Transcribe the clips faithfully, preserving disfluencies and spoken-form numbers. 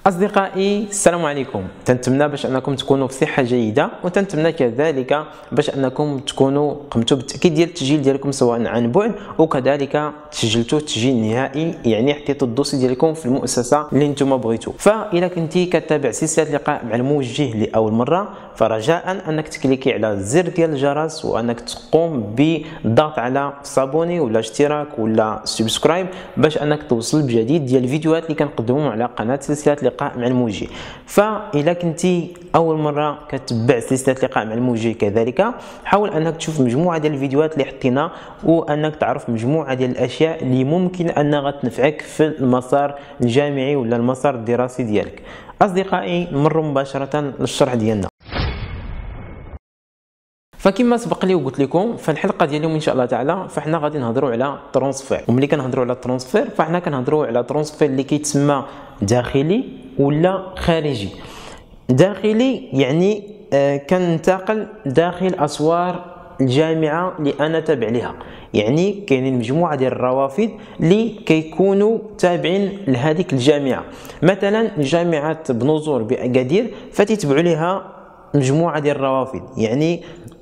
أصدقائي السلام عليكم. تنتمنى باش أنكم تكونوا في صحة جيدة، وتنتمنى كذلك باش أنكم تكونوا قمتوا بالتأكيد ديال التسجيل ديالكم سواء عن بعد، وكذلك تسجلتوا التسجيل النهائي، يعني حطيتوا الدوسي ديالكم في المؤسسة اللي نتوما بغيتوا. فإذا كنتي كتابع سلسلة لقاء مع الموجه لأول مرة، فرجاء أنك تكليكي على الزر ديال الجرس، وأنك تقوم بالضغط على صابوني ولا اشتراك ولا سبسكرايب باش أنك توصل بجديد ديال الفيديوهات اللي كنقدمهم على قناة سلسلة لقاء مع الموجه. فإذا كنتي أول مرة كتبع سلسلة لقاء مع الموجه كذلك، حاول أنك تشوف مجموعة ديال الفيديوهات اللي حطينا، وأنك تعرف مجموعة ديال الأشياء اللي ممكن أنها تنفعك في المسار الجامعي ولا المسار الدراسي ديالك. أصدقائي نمروا مباشرة للشرح ديالنا. فكما سبق لي وقلت لكم فالحلقه ديال اليوم ان شاء الله تعالى فاحنا غادي نهضروا على الترانسفير. وملي كنهضروا على الترانسفير فاحنا كنهضروا على الترانسفير اللي كيتسمى داخلي ولا خارجي. داخلي يعني آه كننتقل داخل اسوار الجامعه اللي انا تابع لها، يعني كاينين مجموعه ديال الروافد اللي كيكونوا تابعين لهذيك الجامعه. مثلا جامعه بنوزور باكادير فتتبعوا لها مجموعه ديال الروافد، يعني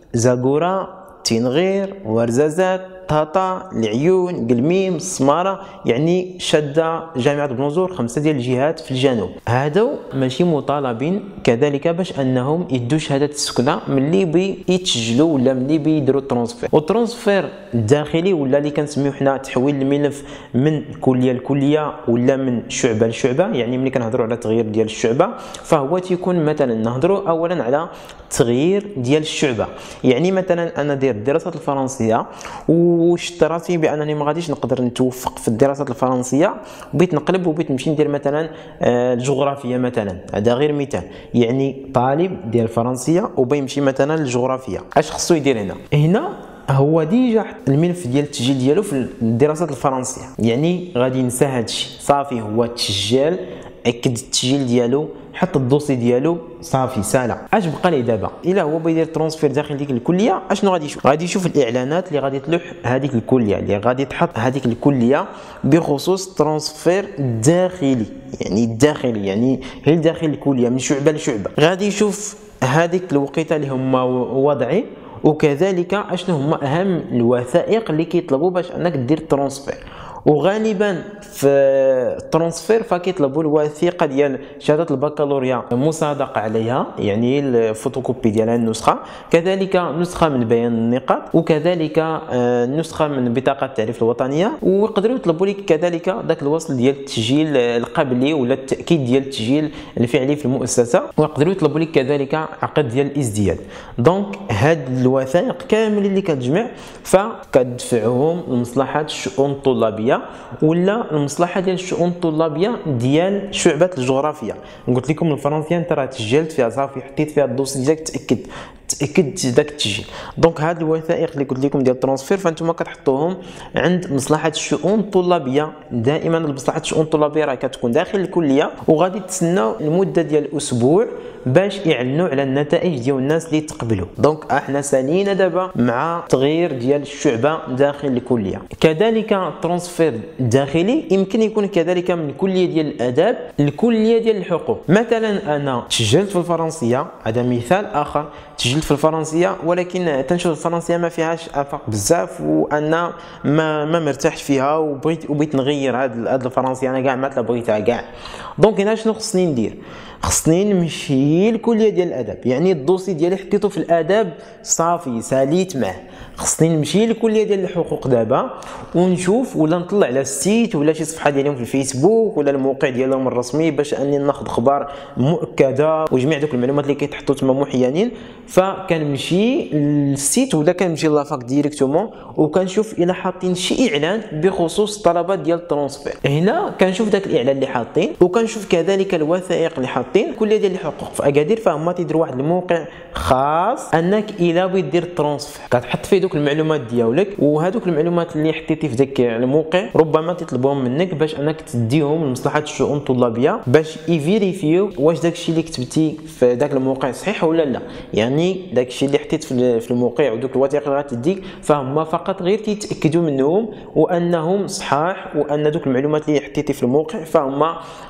زاكورا، تنغير، ورزازات، طهطا، العيون، قلميم، السماره، يعني شاده جامعه بنوزور خمسه ديال الجهات في الجنوب. هادو ماشي مطالبين كذلك باش انهم يدوا شهاده السكنه ملي بيتسجلوا ولا ملي بيديروا الترانسفير. والترانسفير الداخلي ولا اللي كنسميوه حنا تحويل الملف من كليه لكليه ولا من شعبه لشعبه، يعني ملي كنهضروا على تغيير ديال الشعبه فهو تيكون مثلا نهضروا اولا على تغيير ديال الشعبه. يعني مثلا انا داير الدراسات الفرنسيه وشفت راسي بانني ما غاديش نقدر نتوفق في الدراسات الفرنسيه، بغيت نقلب وبغيت نمشي ندير مثلا الجغرافيا مثلا. هذا غير مثال، يعني طالب ديال الفرنسيه وبيمشي مثلا للجغرافيا، اش خصو يدير هنا؟ هنا هو ديجا الملف ديال التسجيل ديالو في الدراسات الفرنسيه، يعني غادي ينسى هادشي صافي. هو تسجل، اكد التسجيل ديالو، حط الدوسي ديالو، صافي سالا. اش بقى ليه دابا؟ الا هو بغى يدير ترانسفير داخل ديك الكليه، اشنو غادي يشوف؟ غادي يشوف الاعلانات اللي غادي تلوح هذيك الكليه، اللي غادي تحط هذيك الكليه بخصوص ترانسفير داخلي، يعني الداخلي يعني هي داخل الكليه من شعبه لشعبه. غادي يشوف هذيك الوقيته اللي هما وضعي، وكذلك اشنو هما اهم الوثائق اللي كيطلبوا باش انك دير ترانسفير. وغالبا في الترانسفير فكيطلبوا الوثيقه ديال شهاده البكالوريا مصادقه عليها، يعني الفوتوكوبي ديالها النسخه، كذلك نسخه من بيان النقاط، وكذلك نسخه من بطاقه التعريف الوطنيه. ويقدروا يطلبوا لك كذلك ذاك الوصل ديال التسجيل القبلي ولا التاكيد ديال التسجيل الفعلي في المؤسسه، ويقدروا يطلبوا لك كذلك عقد ديال الازدياد. دونك هاد الوثائق كامل اللي كتجمع فكتدفعهم لمصلحه الشؤون الطلابيه ولا المصلحه ديال الشؤون الطلابيه ديال شعبه الجغرافيا. قلت لكم الفرنسيه انت راه تسجلت فيها صافي، حطيت فيها الدوسي ديالك، تاكد تاكد داك التسجيل. دونك هاد الوثائق اللي قلت لكم ديال الترانسفير فانتم كتحطوهم عند مصلحه الشؤون الطلابيه. دائما مصلحه الشؤون الطلابيه راه كتكون داخل الكليه، وغادي تسناو المده ديال اسبوع باش يعلنوا على النتائج ديال الناس اللي تقبلوا. دونك احنا سالينا دابا مع تغيير ديال الشعبه داخل الكليه. كذلك الترانسفير الداخلي يمكن يكون كذلك من الكليه ديال الاداب للكليه ديال الحقوق. مثلا انا تسجلت في الفرنسيه، هذا مثال اخر، تسجلت في الفرنسيه ولكن تنشوف الفرنسيه ما فيهاش افاق بزاف، وانا ما ما مرتاحش فيها وبغيت وبغيت نغير هاد هاد الفرنسيه، انا كاع ما بغيتها كاع. دونك هنا شنو خصني ندير؟ خصني نمشي للكليه ديال الاداب، يعني الدوسي ديالي حطيته في الاداب صافي ساليت معاه. خصني نمشي للكليه ديال الحقوق دابا ونشوف ولا نطلع على السيت ولا شي صفحه ديالهم في الفيسبوك ولا الموقع ديالهم الرسمي باش اني ناخذ اخبار مؤكده وجميع دوك المعلومات اللي كيتحطوا تما محيانين. فكنمشي للسيت ولا كنمشي لافاك ديريكتومون وكنشوف الا حاطين شي اعلان بخصوص الطلبات ديال الترانسفير. هنا كنشوف داك الاعلان اللي حاطين، وكنشوف كذلك الوثائق اللي حاطين حاطين الكليه ديال الحقوق في اكادير، فهما تيديروا واحد الموقع خاص انك الا بغيت دير ترانسفير كتحط فيه دوك المعلومات ديالك، وهذوك المعلومات اللي حطيتي في داك الموقع ربما تطلبهم منك باش انك تديهم لمصلحه الشؤون الطلابيه باش يفيريفيو واش داك الشيء اللي كتبتي في داك الموقع صحيح ولا لا. يعني داك الشيء اللي حطيت في الموقع ودوك الوثائق اللي غتديك فهم فقط غير تيتاكدوا منهم وانهم صحاح، وان دوك المعلومات اللي حطيتي في الموقع فهم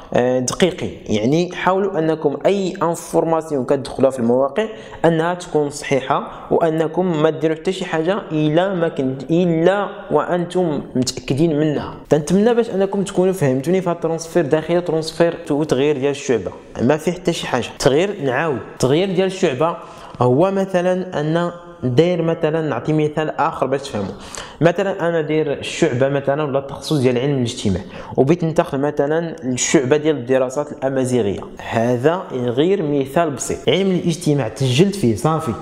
دقيقين. يعني حاولوا انكم اي انفورماسيون كتدخلوها في المواقع انها تكون صحيحه، وانكم ما ديروا حتى شي حاجه الا ما كنت الا وانتم متاكدين منها. تنتمنى باش انكم تكونوا فهمتوني في هذا الترانسفير داخلي ترانسفير وتغيير ديال الشعبه، ما فيه حتى شي حاجه. تغيير نعاود التغيير ديال الشعبه هو مثلا ان داير مثلا نعطي مثال اخر باش تفهموا. مثلا انا داير الشعبه مثلا ولا التخصص ديال علم الاجتماع، وبغيت ننتقل مثلا الشعبه ديال الدراسات الامازيغيه. هذا غير مثال بسيط. علم الاجتماع تسجلت فيه صافي،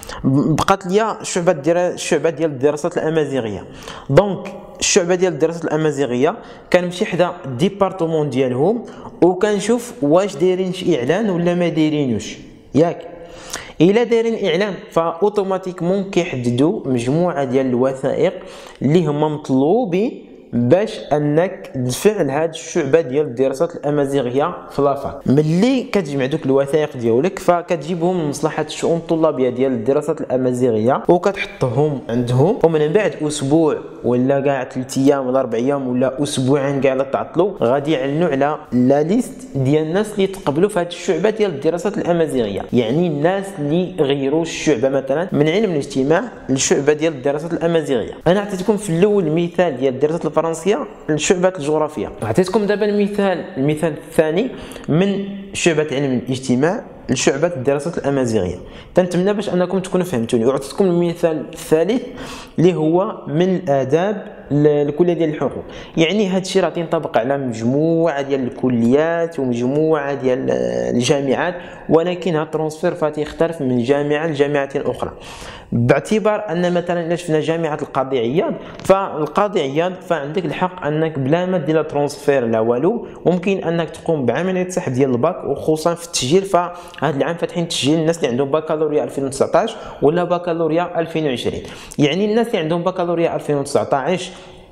بقات ليا الشعبه ديال الشعبه ديال الدراسات الامازيغيه. دونك الشعبه ديال الدراسات الامازيغيه كنمشي حدا الديبارتمون ديالهم وكنشوف واش دايرين شي اعلان ولا ما دايرينوش. ياك الا دايرين اعلان فاوتوماتيكمون كيحددوا مجموعه ديال الوثائق اللي هما مطلوبين باش انك تدفع لهاد الشعبه ديال الدراسات الامازيغيه في لافاك. ملي كتجمع دوك الوثائق ديالك فكتجيبهم لمصلحه الشؤون الطلابيه ديال الدراسات الامازيغيه وكتحطهم عندهم، ومن بعد اسبوع ولا كاع ثلاث ايام ولا اربع ايام ولا اسبوعين كاع لا تعطلوا غادي يعلنوا على لا ليست ديال الناس اللي تقبلوا في هذه الشعبه ديال الدراسات الامازيغيه. يعني الناس اللي غيروا الشعبه مثلا من علم الاجتماع للشعبه ديال الدراسات الامازيغيه. انا عطيتكم في الاول مثال ديال الدراسات الفرنسيه لشعبه الجغرافيا، عطيتكم دابا المثال المثال الثاني من شعبه علم الاجتماع لشعبه الدراسات الامازيغيه. تنتمنى باش انكم تكونوا فهمتوني. وعطيتكم المثال الثالث اللي هو من الاداب الكليه ديال الحقوق. يعني هذا الشيء راه تنطبق على مجموعه ديال الكليات ومجموعه ديال الجامعات، ولكن هذا الترانسفير فيختلف من جامعه لجامعه اخرى. باعتبار ان مثلا الا شفنا جامعه القاضي عياض، فالقاضي عياض فعندك الحق انك بلا ما دير ترانسفير لا والو ممكن انك تقوم بعمليه سحب ديال الباك، وخصوصا في التسجيل. فهذا العام فاتحين تسجيل الناس اللي عندهم بكالوريا ألفين وتسعطاش ولا بكالوريا ألفين وعشرين. يعني الناس اللي عندهم بكالوريا ألفين وتسعطاش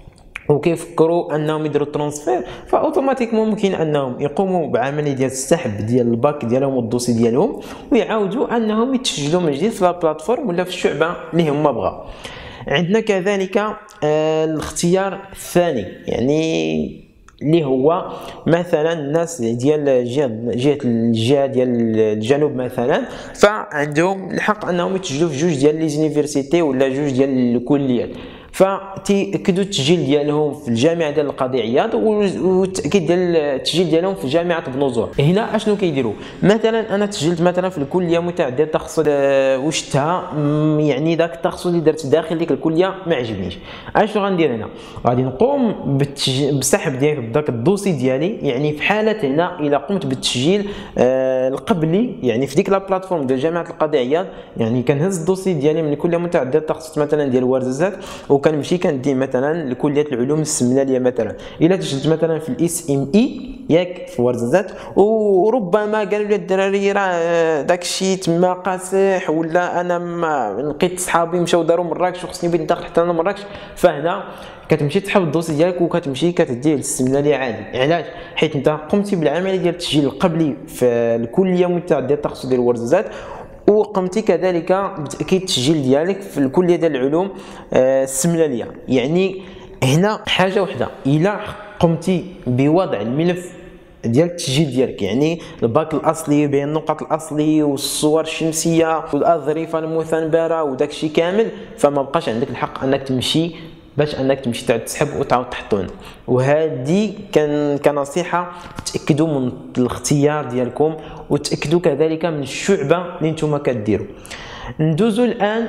وكيفكروا انهم يديروا ترانسفير فاوتوماتيكمون ممكن انهم يقوموا بعمليه ديال السحب ديال الباك ديالهم والدوسي ديالهم، ويعاودوا انهم يتسجلوا من جديد في البلاتفورم ولا في الشعبه اللي هما بغاو. عندنا كذلك آه الاختيار الثاني، يعني اللي هو مثلا الناس ديال جهه جهه الجهه ديال الجنوب مثلا فعندهم الحق انهم يتسجلوا في جوج ديال لي زونيفرسيتي ولا جوج ديال الكليات، فتيأكدوا التسجيل ديالهم في الجامعه ديال القاضي عياض والتاكيد ديال التسجيل ديالهم في جامعه بنوزور. هنا اشنو كيديروا؟ مثلا انا تسجلت مثلا في الكليه متعدده التخصص وشتها يعني داك التخصص اللي درت داخل ديك الكليه ما عجبنيش. اشنو غندير هنا؟ غادي نقوم بالسحب ديال داك الدوسي ديالي. يعني في حاله هنا الا قمت بالتسجيل آه القبلي يعني في ديك لا بلاتفورم ديال جامعه القاضي عياض، يعني كنهز الدوسي ديالي من الكليه متعدده التخصص مثلا ديال ورزازات وكنمشي كندي مثلا لكليه العلوم السمناليه مثلا. الا تسجلت مثلا في الاس ام اي ياك في ورزازات وربما قالوا لي الدراري راه داكشي تما قاصح ولا انا ما لقيت صحابي مشاو داروا مراكش وخصني بغيت ندخل حتى انا مراكش، فهنا كتمشي تسحب الدوسي ديالك وكتمشي كتديه للسمناليه عادي. علاش؟ حيت انت قمتي بالعمليه ديال التسجيل القبلي في الكليه متعدده التخصص ديال ورزازات، وقمتي كذلك بتاكيد التسجيل ديالك في الكليه ديال العلوم السمناليه. يعني هنا حاجه وحده، الا قمتي بوضع الملف ديال التسجيل ديالك يعني الباك الاصلي بين النقط الاصلي والصور الشمسيه والاظرفه المثنبره وداكشي كامل، فما بقاش عندك الحق انك تمشي باش انك تمشي تعاود تسحب وتعاود تحطون. وهذه كان كنصيحه تاكدوا من الاختيار ديالكم وتاكدوا كذلك من الشعبه اللي نتوما كديروا. ندوزو الان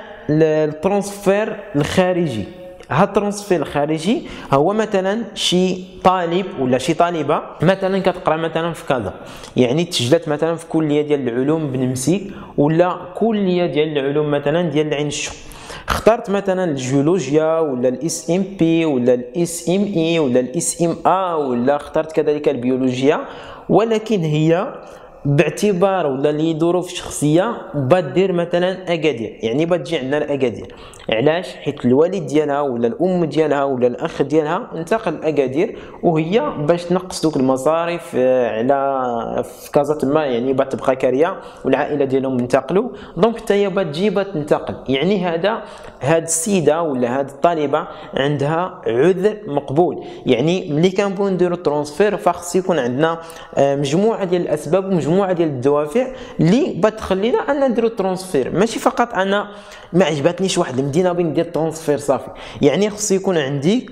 للترانسفير الخارجي. هذا الترانسفير الخارجي هو مثلا شي طالب ولا شي طالبه مثلا كتقرا مثلا في كذا، يعني تسجلت مثلا في كليه ديال العلوم بنمسيك ولا كليه ديال العلوم مثلا ديال العين الشمس. اخترت مثلا الجيولوجيا ولا الاس ام بي ولا الاس ام اي ولا الاس ام ا ولا اخترت كذلك البيولوجيا، ولكن هي باعتبار ولا لظروف شخصيه بدير مثلا اكادير، يعني بتجي عندنا الاكادير. علاش؟ حيت الوالد ديالها ولا الام ديالها ولا الاخ ديالها انتقل لاكادير، وهي باش تنقص دوك المصاريف على في كازا تما، يعني بتبقى كاريه والعائله ديالهم انتقلوا، دونك حتى هي بتجي بتنتقل. يعني هذا هاد السيده ولا هاد الطالبه عندها عذر مقبول. يعني ملي كنبغيو نديرو الترونسفير فخص يكون عندنا مجموعه ديال الاسباب ومجموعه ديال الدوافع اللي بتخلينا ان نديرو الترونسفير، ماشي فقط انا ما عجبتنيش واحد المدينه بغيت ندير الترونسفير صافي. يعني خص يكون عندي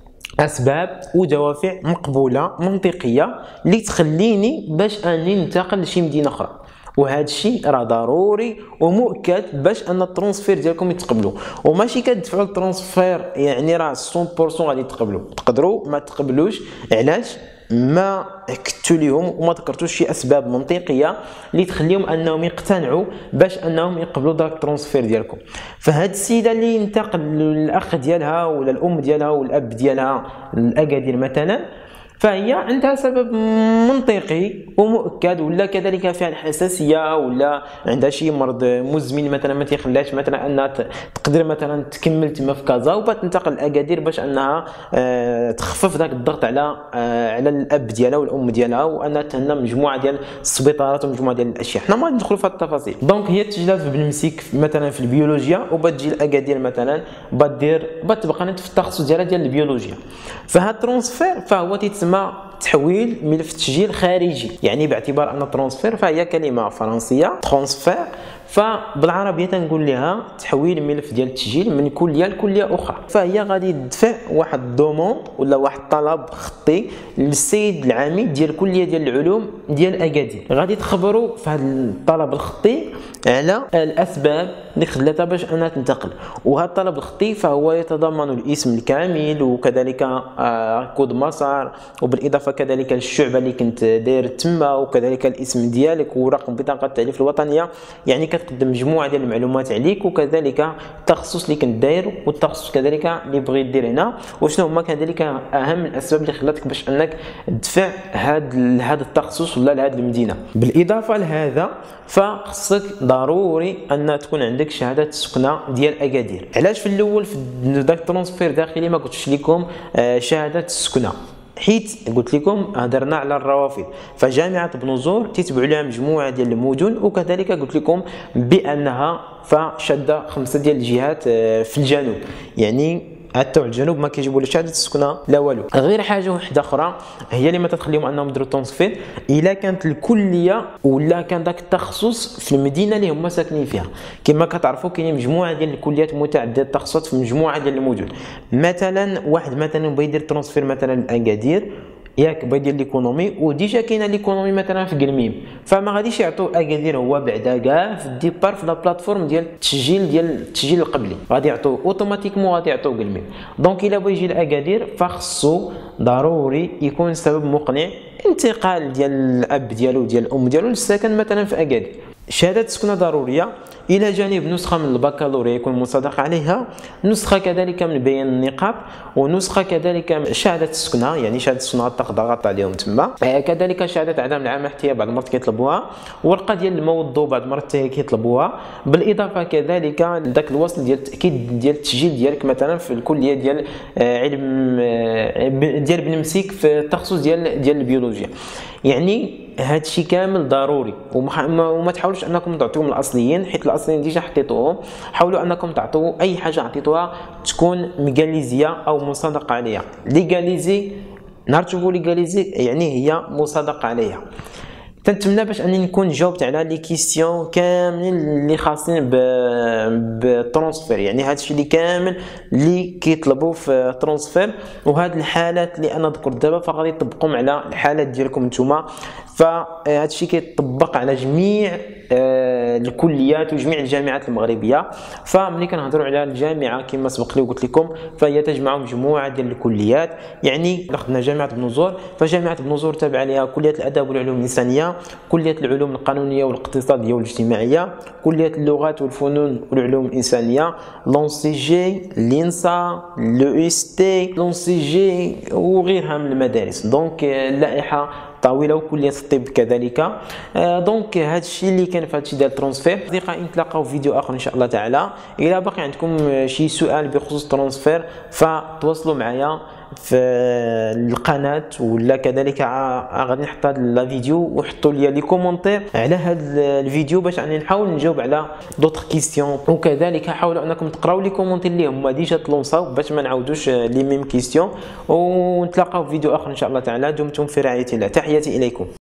اسباب ودوافع مقبوله منطقيه اللي تخليني باش اني ننتقل لشي مدينه اخرى، وهذا الشيء راه ضروري ومؤكد باش ان الترونسفير ديالكم يتقبلوا. وماشي كتدفعوا الترونسفير يعني راه مية بالمية غادي تقبلوا، تقدروا ما تقبلوش. علاش؟ ما كتبتوا لهم وما ذكرتوش شي اسباب منطقيه اللي تخليهم انهم يقتنعوا باش انهم يقبلوا داك الترونسفير ديالكم. فهاد السيده اللي ينتقل الاخ ديالها ولا الام ديالها والاب ديالها لاكادير مثلا، فهي عندها سبب منطقي ومؤكد، ولا كذلك فيها الحساسيه ولا عندها شي مرض مزمن مثلا ما تيخليهاش مثلا انها تقدر مثلا تكمل تما في كازا وبتنتقل لاكادير باش انها آه تخفف ذاك الضغط على آه على الاب ديالها والام ديالها، وانها تهنى مجموعه ديال السبيطارات ومجموعه ديال الاشياء. حنا ما ندخلوا في هذه التفاصيل. دونك هي تسجلات في بنمسك مثلا في البيولوجيا وبتجي لاكادير مثلا بتدير بتبقى في التخصص ديالها ديال البيولوجيا. فهاد الترونسفير فهو تيتسمى تحويل ملف تسجيل خارجي. يعني باعتبار ان الترونسفير فهي كلمه فرنسيه ترونسفير، فبالعربيه تنقول لها تحويل ملف ديال التسجيل من كليه لكليه اخرى. فهي غادي تدفع واحد الدومون ولا واحد الطلب خطي للسيد العميد ديال الكليه ديال العلوم ديال اكادير، غادي تخبروا في هذا الطلب الخطي على الاسباب اللي خلاتها باش انها تنتقل. وهذا الطلب الخطي فهو يتضمن الاسم الكامل وكذلك كود مسار، وبالاضافه كذلك للشعبه اللي كنت داير تما، وكذلك الاسم ديالك ورقم بطاقه التعريف الوطنيه. يعني كتقدم مجموعه ديال المعلومات عليك، وكذلك التخصص اللي كنت داير والتخصص كذلك اللي بغيت دير هنا، وشنو هما كذلك اهم الاسباب اللي خلاتك باش انك تدفع هذا هذا التخصص ولا لهذه المدينه. بالاضافه لهذا فخصك ضروري ان تكون عندك شهاده السكنه ديال اكادير. علاش في الاول في داك الترونسفير داخلي ما قلتش لكم شهاده السكنه؟ حيت قلت لكم هضرنا على الروافد، فجامعه بنوزور تتبع لها مجموعه ديال المدن، وكذلك قلت لكم بانها فشاده خمسه ديال الجهات في الجنوب. يعني حتى الجنوب ما كيجيبوا لا شهاده السكنه لا والو. غير حاجه وحده اخرى هي اللي ما تخليهم انهم يديروا الترونسفير، الا كانت الكليه ولا كان داك التخصص في المدينه اللي هما ساكنين فيها. كما كتعرفوا كاينين مجموعه ديال الكليات متعدده التخصصات في مجموعه ديال المدن. مثلا واحد مثلا بغى يدير الترونسفير مثلا لاكادير، ياك بغى يدير ليكونومي وديجا كاينه ليكونومي مثلا في قلميم، فما غاديش يعطيو اكادير هو بعدا كاع في الديبار في لا بلاتفورم ديال التسجيل ديال التسجيل القبلي، غادي يعطيو اوتوماتيكمون غادي يعطيو قلميم. دونك الا بغى يجي لاكادير فخصو ضروري يكون سبب مقنع انتقال ديال الاب ديالو ديال الام ديالو للسكن مثلا في اكادير. شهاده السكنه ضروريه الى جانب نسخه من البكالوريا يكون مصادق عليها، نسخه كذلك من بيان النقاب، ونسخه كذلك من شهاده السكنه، يعني شهاده السكنه تضغط عليهم تما، كذلك شهاده عدم العام الاحتياء بعض المرات كيطلبوها، ورقه ديال الموظف بعض المرات كيطلبوها، بالاضافه كذلك لذاك الوصل ديال التاكيد ديال التسجيل ديالك مثلا في الكليه ديال علم ديال بنمسك في التخصص ديال ديال البيولوجيا. يعني هذا الشيء كامل ضروري، وما, وما تحاولوش انكم تعطيوهم الاصليين حيت الاصليين ديجا حطيتوهم. حاولوا انكم تعطوا اي حاجه عطيتوها تكون ميغاليزيه او مصادقه عليها. ليغاليزي نهار تشوفوا ليغاليزي يعني هي مصادقه عليها. تنتمنى باش انني نكون جاوبت على لي كيسيون كاملين اللي خاصين بالترونسفير، يعني هذا الشيء اللي كامل اللي كيطلبوا في الترونسفير. وهاد الحالات اللي انا ذكرت دابا فغادي تطبقهم على الحالات ديالكم نتوما، فهذا الشيء كيطبق على جميع الكليات وجميع الجامعات المغربيه. فملي كنهضروا على الجامعه كما سبق لي وقلت لكم فهي تجمع مجموعه ديال الكليات. يعني اخذنا جامعه بنوزور، فجامعه بنوزور تابعه لها كليه الاداب والعلوم الانسانيه، كليه العلوم القانونيه والاقتصاديه والاجتماعيه، كليه اللغات والفنون والعلوم الانسانيه، لونسي جي، لينسا، لو اس تي، لونسي جي وغيرها من المدارس. دونك اللائحه الطاوله وكليه الطب كذلك. آه دونك هذا الشيء اللي كان في هذا الشيء ديال الترانسفير. اصدقائي نتلاقاو في فيديو اخر ان شاء الله تعالى. الى باقي عندكم شي سؤال بخصوص الترانسفير فتواصلوا معايا في القناه، ولا كذلك غادي نحط هذا الفيديو وحطوا لي لي كومونتير على هذا الفيديو باش اني نحاول نجاوب على دوطخ كيستيون، وكذلك حاولوا انكم تقراو لي كومونتير اللي هما ديجا تلونساو باش ما نعاودوش لي ميم كيستيون. ونتلاقاو في فيديو اخر ان شاء الله تعالى. دمتم في رعايه الله، تحياتي اليكم.